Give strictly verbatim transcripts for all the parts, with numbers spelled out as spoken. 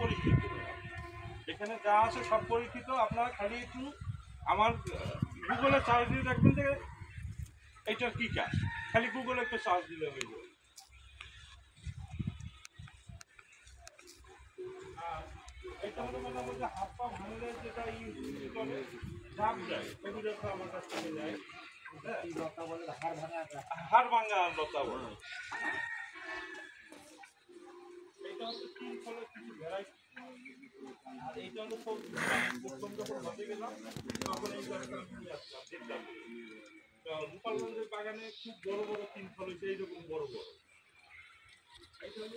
পরীক্ষিত, এখানে যা আছে সব পরীক্ষিত। আপনারা খালি একটু আমার গুগলে সার্চ দিয়ে দেখবেন যে এইটার কী কাজ, খালি গুগলে একটু সার্চ দিলে হয়ে যাবে। আর এটা হলো মানে বলছে হাত পা ভাঙলে যেটা ইউজ করে চাপ যায়, ওগুলো তো আমার কাছ থেকে যায়। লতা বলে হাড় ভাঙা, হাড় ভাঙা লতা বলে। এইটা হচ্ছে তিন ফলের কিছু ভ্যারাইটি। আর এইটা হলো সব প্রথম যখন হতে গেলাম তখন এই গাছটা নিয়ে আসলাম, দেখলাম গোপালগঞ্জের বাগানে খুব বড় বড় তিন ফল হয়েছে, এইরকম বড় বড়। এটা হলো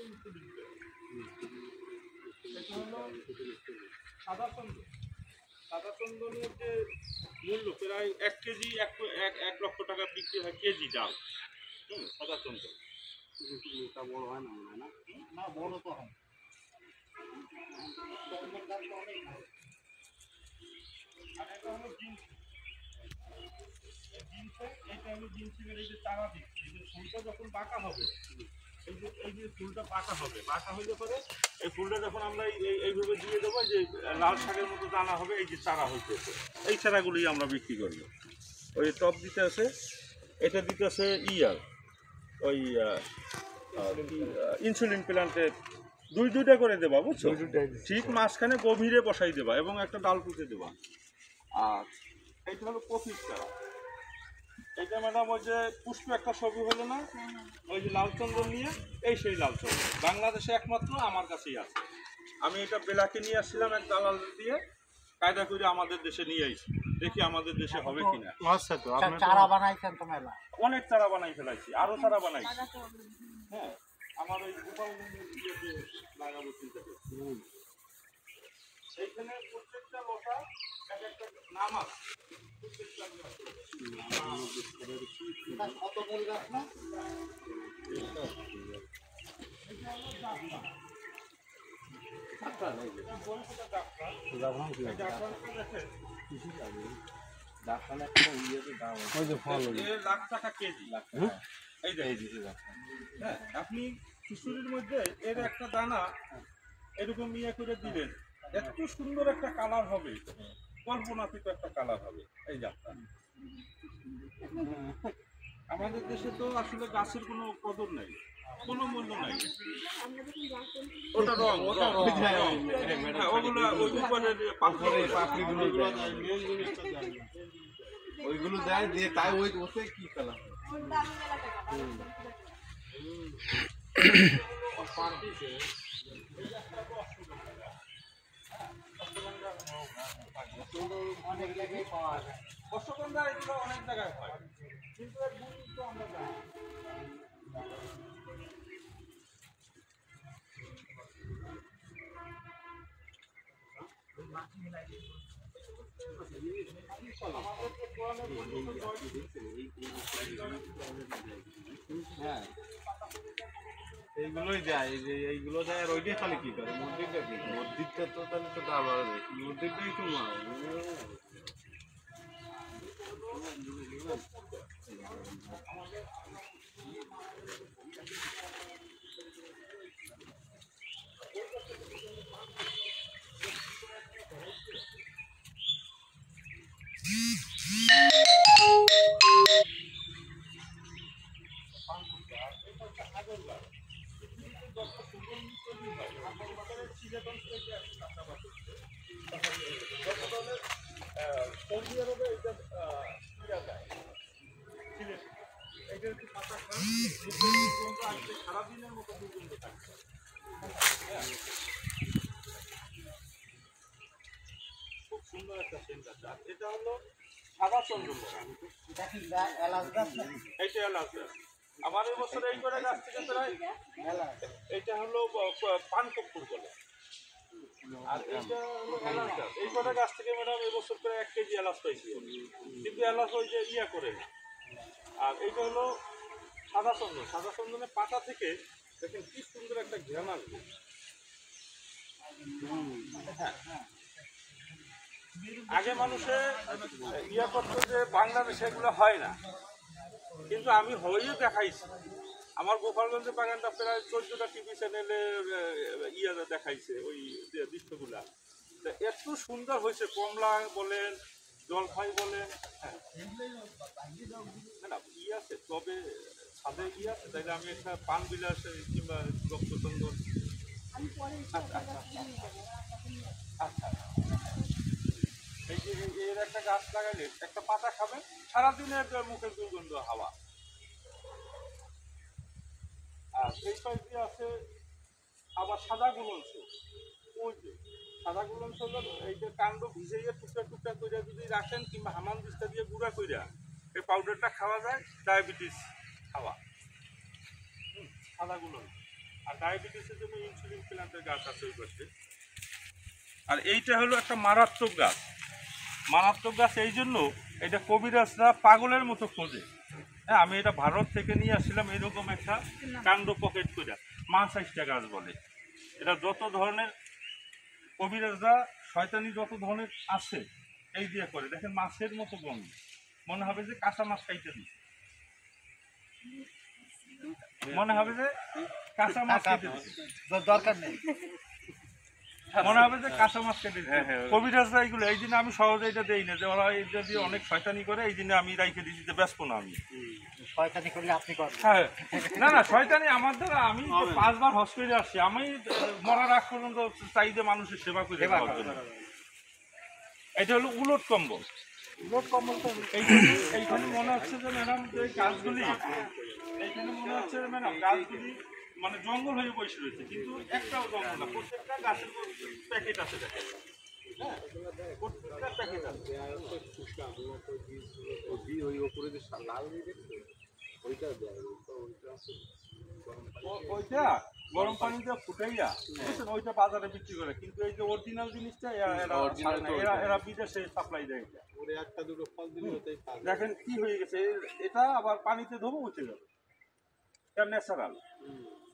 এটা হলো সাদা চন্দন। সাদা চন্দনের যে মূল্য প্রায় এক কেজি এক এক লক্ষ টাকা বিক্রি হয় কেজি ডাল। হুম, সাদা চন্দন বড় হয় না মনে হয় না, না বড় তো হয়। আর এটা হলো জিনসি। জিনসি এইটা হলো জিনসিমের এই যে চারা দিচ্ছে, এই যে ফুলটা যখন পাকা হবে, এই যে এই যে ফুলটা পাকা হবে, পাকা হইলে পরে এই ফুলটা যখন আমরা এই এইভাবে দিয়ে দেবো, যে লাল শাকের মতো দানা হবে, এই যে চারা হইতেছে, এই চারাগুলি আমরা বিক্রি করব। ওই টপ দিতে আছে, এটা দিতে আছে ইয়ার ওই ইনসুলিন প্ল্যান্টে দুই দুইটা করে দেবা, বুঝছো? ঠিক মাঝখানে গভীরে বসাই দেবা এবং একটা ডাল পুঁতে দেবা। আর এইটা হলো কফির চারা। এটা ম্যাডাম ওই যে পুষ্প একটা ছবি হলো না, ওই যে লাল চন্দন নিয়ে, এই সেই লাল চন্দন বাংলাদেশে একমাত্র আমার কাছেই আছে। আমি এটা বেলাকে নিয়ে আসছিলাম এক দালাল দিয়ে, কায়দা করে আমাদের দেশে নিয়ে আইছি, দেখি আমাদের দেশে হবে কিনা। চারা বানাইছেন তো মেলা, অনেক চারা বানাই ফেলাইছি, আরো চারা বানাইছি। হ্যাঁ, আমার ওই গোপালগঞ্জের ইয়েতে লাগাবো চিন্তা করছি। এইখানে প্রত্যেকটা লতা এক একটা নাম আছে, প্রত্যেকটা কত মূল গাছ না, লাখ টাকা কেজি। হ্যাঁ, আপনি খিচুড়ির মধ্যে এর একটা দানা এরকম ইয়ে করে দিলেন, এত সুন্দর একটা কালার হবে, কল্পনাতীত একটা কালার হবে এই জাতটা। আমাদের দেশে তো আসলে গাছের কোনো কদর নাই, কোনো মূল্য নাই। ওটা রং, ওগুলো ওই উপরের পাপড়িগুলো ওইগুলো দেয় দিয়ে তাই ওই ওতে কি কালার অনেক জায়গায় পাওয়া যায়। অশ্বগন্ধা এগুলো অনেক জায়গায় হয়, কিন্তু এর গুণ তো আমরা জানি। হ্যাঁ, এইগুলোই যায়, এই যে এইগুলো যায়। আর ওইটাই খালি কি করে মসজিদটা, কি মসজিদটা তো তাহলে তো দাম বাড়বে, মসজিদটাই তো মার সৌদি আরবে এটা এটা একটু পাতা খান, সারাদিনের মতো দুর্গন্ধ থাকবে। খুব সুন্দর একটা সেন্ট আছে। আর এটা হলো সাদা চন্দন, এটা কি এলাচ গাছ না? এইটা এলাচ গাছ। আমার এই বছর এই করে গাছ থেকে প্রায় এইটা হলো পান কর্পূর বলে, আর এইটা হলো এলাচ গাছ। এই কটা গাছ থেকে ম্যাডাম এই বছর প্রায় এক কেজি এলাচ পাইছি, কিন্তু এলাচ ওই যে ইয়া করে না। আর এইটা হলো সাদা চন্দন। সাদা চন্দনের পাতা থেকে দেখেন কি সুন্দর একটা ঘ্রাণ আসবে। আগে মানুষে ইয়া করতো যে বাংলাদেশে এগুলো হয় না, কিন্তু আমি হয়েও দেখাইছি আমার গোপালগঞ্জের বাগানটা প্রায় চোদ্দটা টিভি চ্যানেলে ইয়া দেখাইছে ওই দৃশ্যগুলা। এত সুন্দর হয়েছে, কমলা বলেন, জলপাই বলেন, হ্যাঁ না ই আছে, তবে ছাদে ই আছে, তাইলে আমি একটা পান বিলাস কিংবা রক্তচন্দন আচ্ছা আচ্ছা এই যে এর একটা গাছ লাগাইলে একটা পাতা খাবেন, সারাদিনের মুখের দুর্গন্ধ হাওয়া। আর এই পাশ দিয়ে আছে আবার সাদা গুলঞ্চ, ওই যে সাদা গুলঞ্চ হলো এই যে কাণ্ড ভিজাইয়ে টুকরা টুকরা করে যদি রাখেন কিংবা হামান দিস্তা দিয়ে গুঁড়া কইরা এই পাউডারটা খাওয়া যায়, ডায়াবেটিস খাওয়া সাদা গুলঞ্চ। আর ডায়াবেটিসের জন্য ইনসুলিন প্ল্যান্টের গাছ আছে ওই পাশে। আর এইটা হলো একটা মারাত্মক গাছ, মারাত্মক গাছ এই জন্য এটা কবিরাজরা পাগলের মতো খোঁজে। হ্যাঁ, আমি এটা ভারত থেকে নিয়ে আসছিলাম এরকম একটা কাণ্ড পকেট করে, মা সাইজটা গাছ বলে। এটা যত ধরনের কবিরাজরা শয়তানি যত ধরনের আছে এই দিয়ে করে, দেখেন মাছের মতো গন্ধ, মনে হবে যে কাঁচা মাছ খাইতে দিচ্ছে, মনে হবে যে কাঁচা মাছ খাইতে দিচ্ছে, দরকার নেই, মনে হবে যে কাঁচা মাছ কেটে দিচ্ছে। কবিরাজরা এইগুলো এই জন্য আমি সহজে এটা দেই না, যে ওরা এইটা দিয়ে অনেক শয়তানি করে, এই জন্য আমি রাইখে দিচ্ছি যে ব্যস্ত না আমি। শয়তানি করলে আপনি করবেন? হ্যাঁ, না না শয়তানি আমার দ্বারা, আমি পাঁচবার হসপিটালে আসছি, আমি মরার আগ পর্যন্ত চাই যে মানুষের সেবা করে দেওয়ার জন্য। এটা হলো উলট কম্বল। উলট কম্বল তো এইখানে মনে হচ্ছে যে ম্যাডাম যে গাছগুলি, এইখানে মনে হচ্ছে যে ম্যাডাম গাছগুলি মানে জঙ্গল হয়ে বসে রয়েছে, কিন্তু একটাও জঙ্গল না, প্রত্যেকটা গাছের প্যাকেট আছে, দেখেন হ্যাঁ প্রত্যেকটা প্যাকেট আছে। ওইটা গরম পানি দিয়ে ফুটাইয়া বুঝছেন, ওইটা বাজারে বিক্রি করে, কিন্তু এই যে অরিজিনাল জিনিসটা এরা ছাড়ে না, এরা এরা বিদেশে সাপ্লাই দেয়। একটা দুটো ফল দিলে দেখেন কি হয়ে গেছে, এটা আবার পানিতে ধোবো উঠে যাবে, এটা ন্যাচারাল।